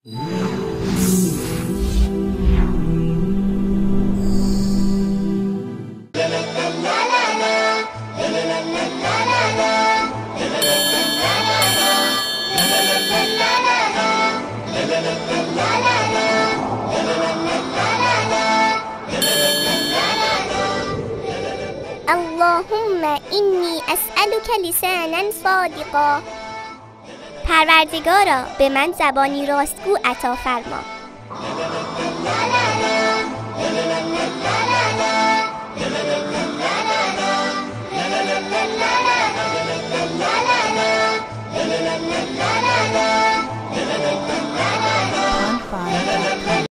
اللهم اینی اسألک لسانا صادقا. پروردگارا به من زبانی راستگو عطا فرما.